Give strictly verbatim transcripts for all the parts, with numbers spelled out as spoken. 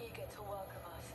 eager to welcome us.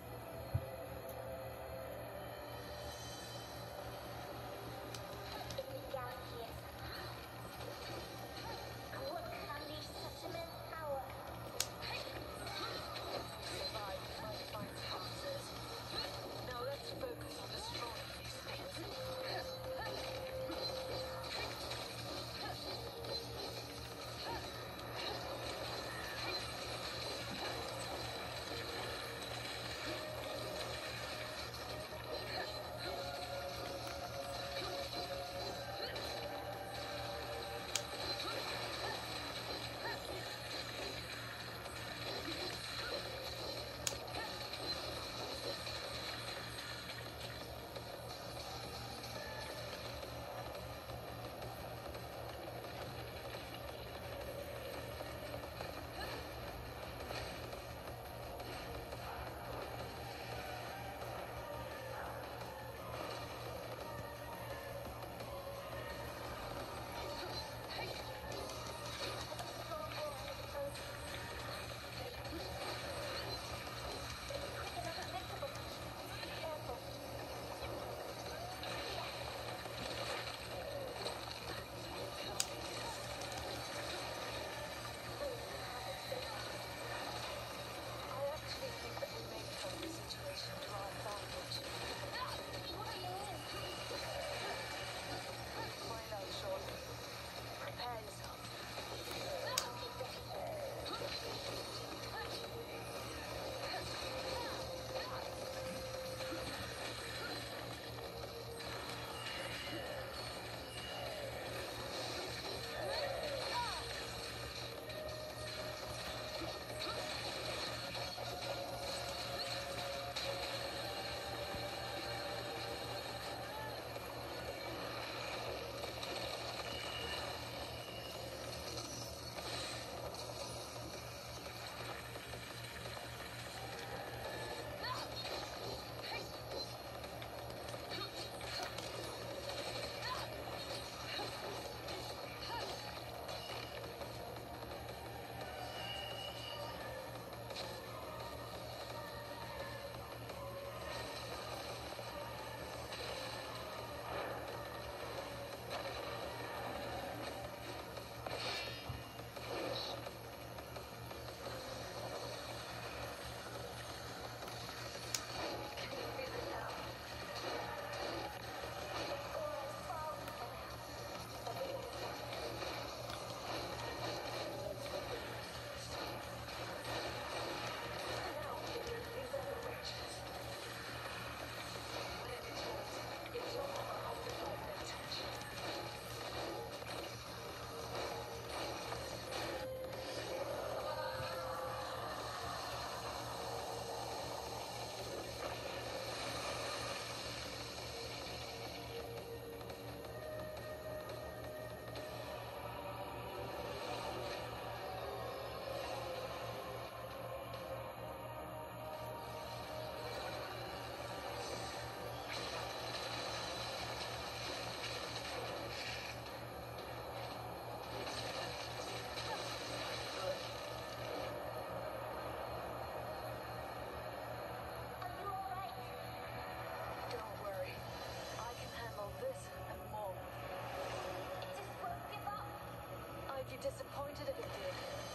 Disappointed if it did.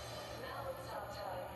Now it's our turn.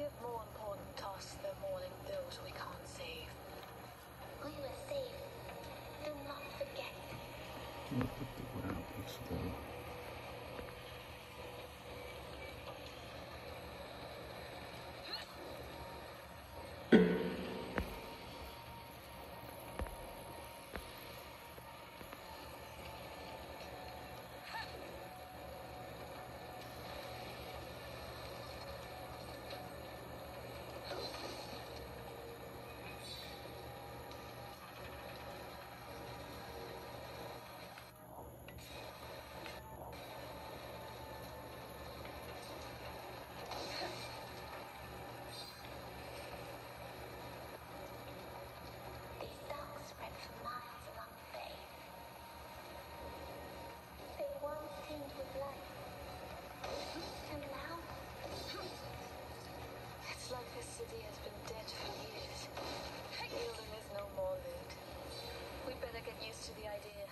have more important tasks than mourning those we can't save. We were safe. Do not forget. Look at the ground explode. These dogs spread for miles along the bay. They once teemed with life. And now, It's like this city has been dead for years. Healing is no more loot. We better get used to the idea.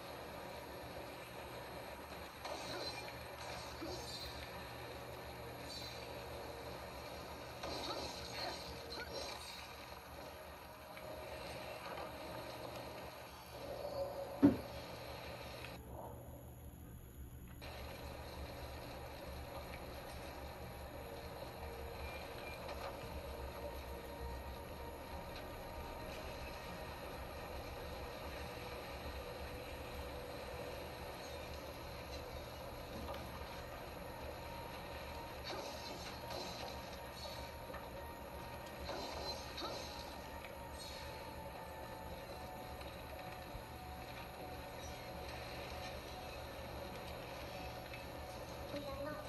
we are not.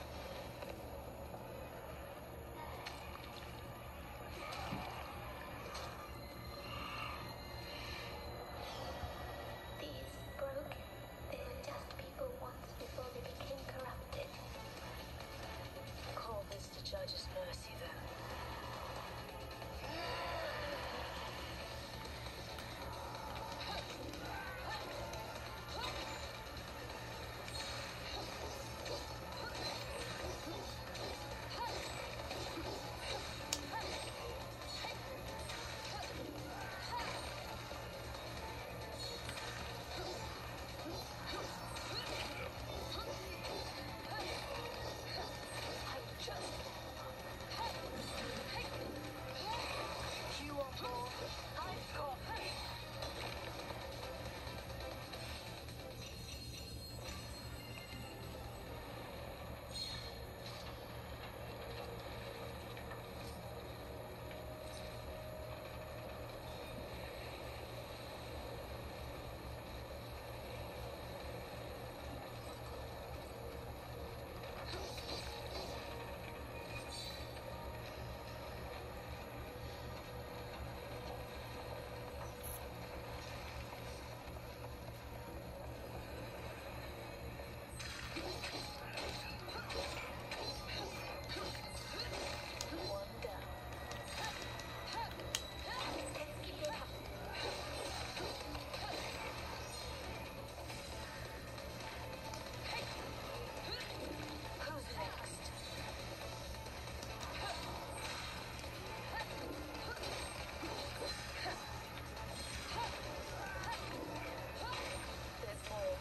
These broken. They were just people once before they became corrupted. Call this the judge's mercy, then. I just... You want more? I've got... One down. Let's keep it up. Who's next? There's more.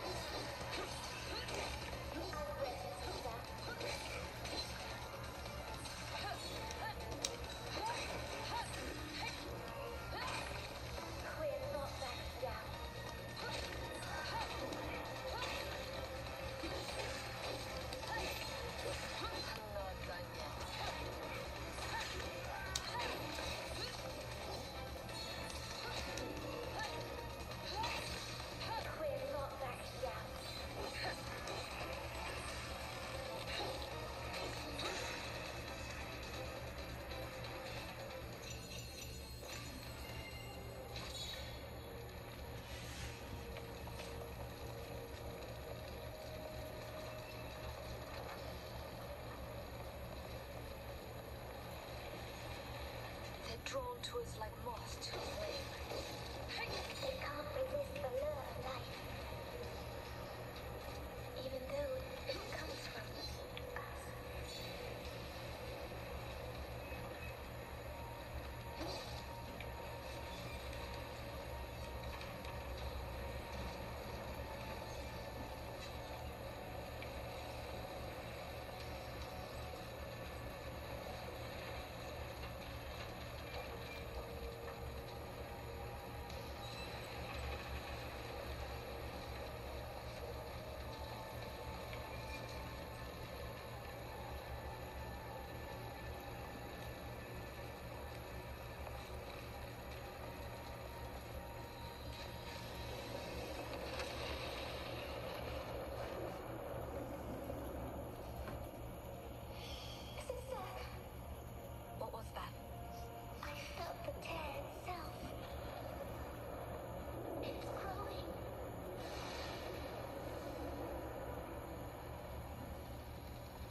Our rest is that. We're not back down. I'm not done yet. We're not back down. They're drawn to us like moths to a flame. They can't resist the lure of life. Even though it comes from us.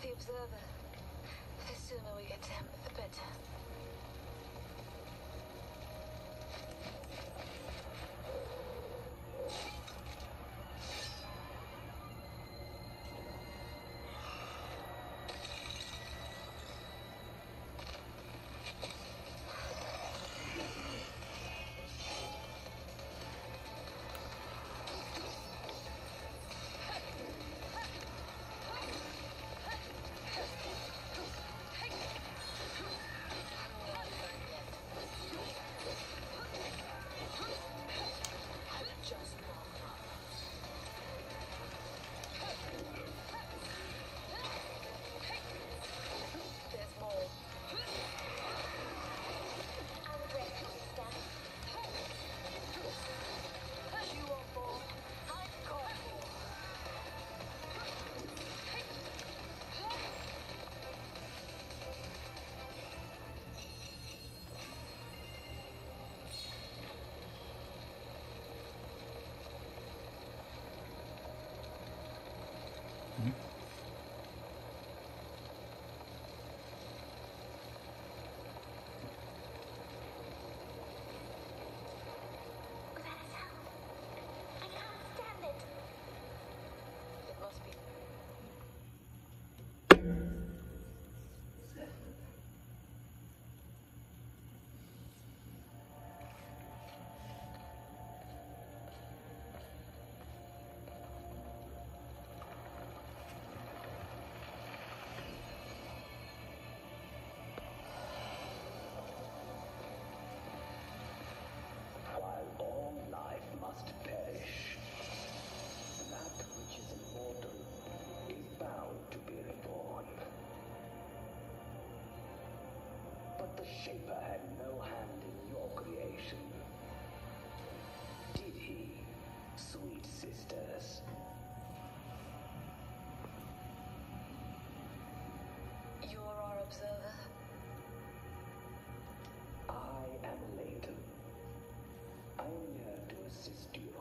The observer. The sooner we get to him, the better. Shaper had no hand in your creation. Did he, sweet sisters? You're our observer? I am Leighton. I am here to assist you.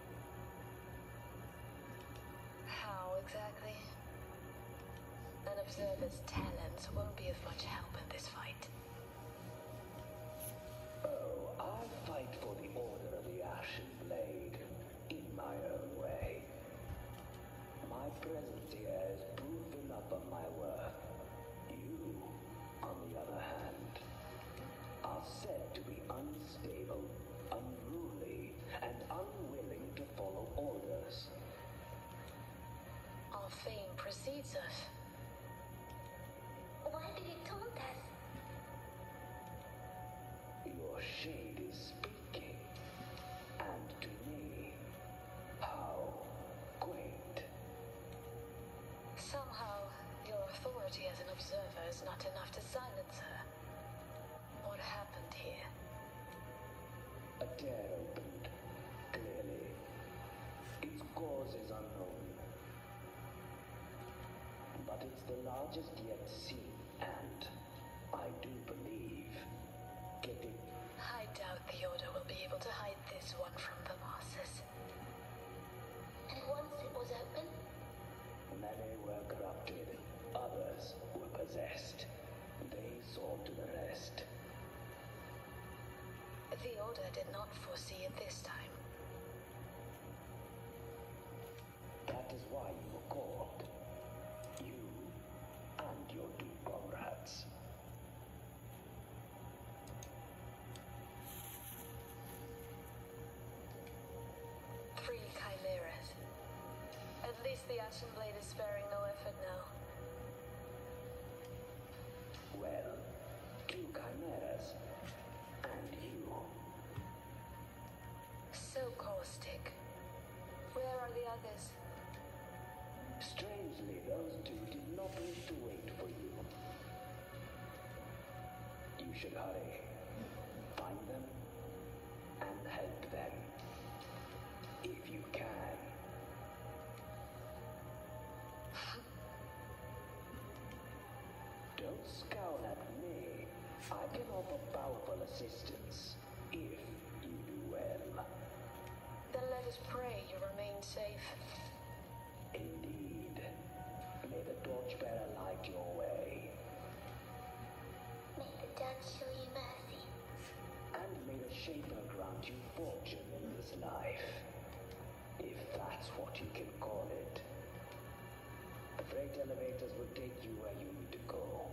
How exactly? An observer's talents won't be of much help in this fight. Oh, I'll fight for the Order of the Ashen Blade in my own way. My presence here has proven up on my worth. You, on the other hand, are said to be unstable, unruly, and unwilling to follow orders. Our fame precedes us. Why did he taunt us? Your shade is speaking, and to me, how quaint. Somehow, your authority as an observer is not enough to silence her. What happened here? A tear opened, clearly. Its cause is unknown. But it's the largest yet seen, and I do believe, getting... I doubt the Order will be able to hide this one from the masses. And once it was open, Many were corrupted, others were possessed. They saw to the rest. The Order did not foresee it this time. That is why you were called. You and your two comrades. Three Chimeras. At least the Ashen Blade is sparing no effort now. Well, two chimeras. And you. So caustic. Where are the others? Strangely, those two did not wish to wait for you. You should hurry. Find them and help them. If you can. Don't scowl at me. I can offer powerful assistance if you do well. Then let us pray you remain safe. Indeed. May may the torchbearer light your way. May the judge show you mercy. And may the Shaper grant you fortune in this life. If that's what you can call it. The freight elevators will take you where you need to go.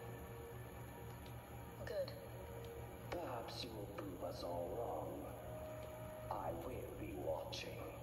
Good. Perhaps you will prove us all wrong. I will be watching.